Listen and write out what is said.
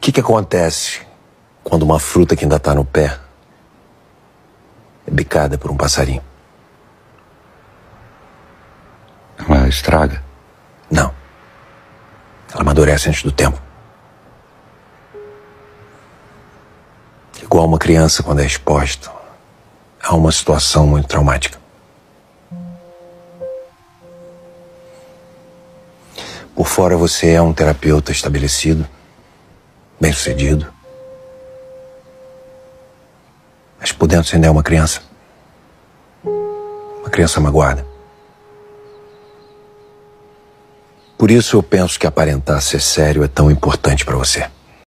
que acontece quando uma fruta que ainda está no pé é bicada por um passarinho? Ela estraga? Não. Ela amadurece antes do tempo. Igual uma criança quando é exposta a uma situação muito traumática. Por fora você é um terapeuta estabelecido, bem-sucedido. Mas por dentro você ainda é uma criança. Uma criança magoada. Por isso eu penso que aparentar ser sério é tão importante para você.